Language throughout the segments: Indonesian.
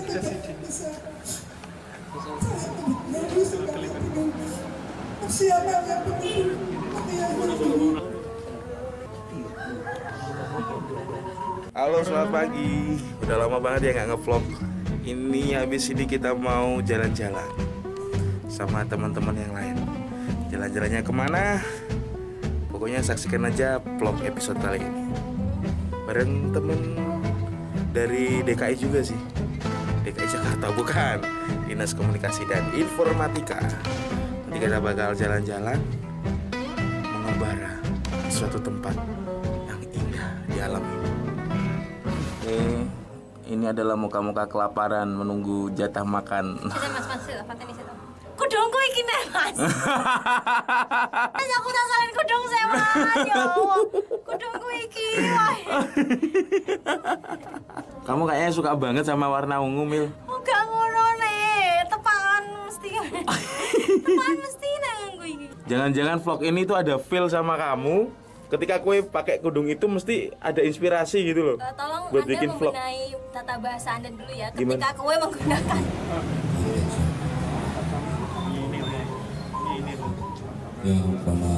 Halo, selamat pagi. Udah lama banget ya nggak ngevlog. Ini habis ini kita mau jalan-jalan sama teman-teman yang lain. Jalan-jalannya kemana? Pokoknya saksikan aja vlog episode kali ini. Bareng temen dari DKI juga sih. DKI Jakarta, bukan Dinas Komunikasi dan Informatika. Nanti kita bakal jalan-jalan mengembara suatu tempat yang indah di alam ini. Ini adalah muka-muka kelaparan menunggu jatah makan. Kudungku iki nek, Mas. Aku rasain kudung saya, Mas. Ya Allah. Kudungku iki. Kamu kayaknya suka banget sama warna ungu, Mil. Enggak ngono nek, tepakan mesti. Tepakan mesti nang iki. Jangan-jangan vlog ini tuh ada feel sama kamu. Ketika kue pakai kudung itu mesti ada inspirasi gitu loh. Tolong buat Anda bikin vlog. membenahi tata bahasa Anda dulu ya. Ketika Gimana? kue menggunakan Ya Rabbana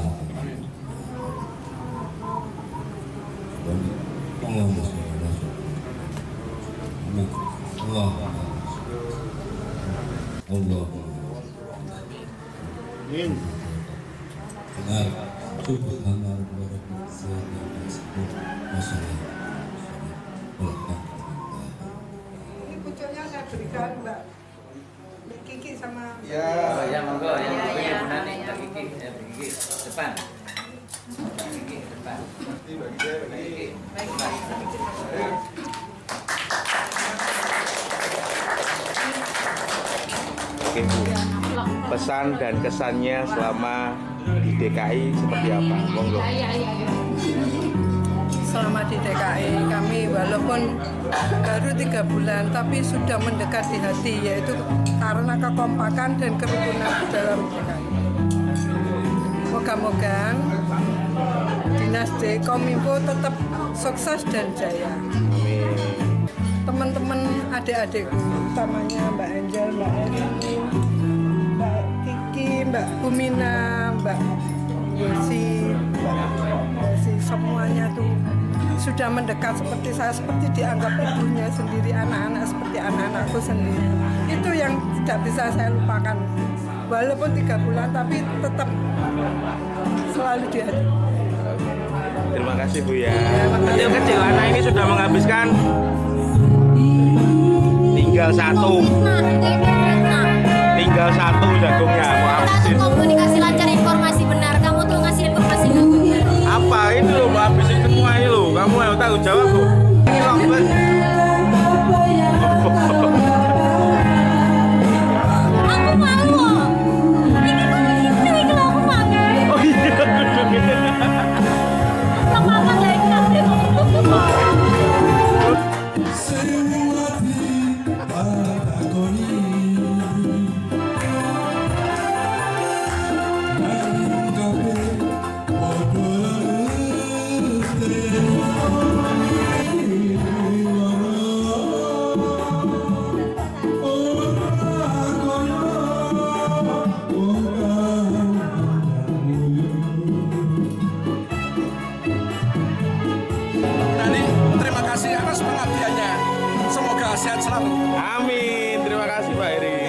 Allahumma sholli ala Allah Allah Amin. Benar. Subhanallah wa Ini pucuknya saya berikan Mbak Kiki sama ya monggo ya benar nih Mbak Kiki ya Mbak Kiki depan Mbak Kiki depan Mbak Kiki Oke Bu, pesan dan kesannya selama di DKI seperti apa? Monggo. selama di DKI kami walaupun baru 3 bulan tapi sudah mendekat di hati, yaitu karena kekompakan dan kerukunan di dalam DKI. Moga-moga Dinas Kominfo tetap sukses dan jaya. Amin. Teman-teman adik-adikku, utamanya Mbak Angel, Mbak Eri, Mbak Kiki, Mbak Bumina, Mbak Yesi, semuanya tuh sudah mendekat seperti saya, seperti dianggap ibunya sendiri, anak-anak seperti anak-anakku sendiri. Itu yang tidak bisa saya lupakan. Walaupun 3 bulan, tapi tetap selalu di hati. Terima kasih Bu ya. Kecil-kecil anak ini sudah menghabiskan tinggal satu jagungnya. Mau habisin. komunikasi lancar, informasi benar. Kamu tuh ngasih informasi nggak benar. Apa ini loh, mau habisin semua ini loh. Kamu yang tanggung jawab Bu. Ini loh, Bu. Aku malu. Ini kalau aku malu. Oh iya, Sama lagi nanti aku malu. Terima kasih atas pengabdiannya. Semoga sehat selalu. Amin. Terima kasih Pak Eri.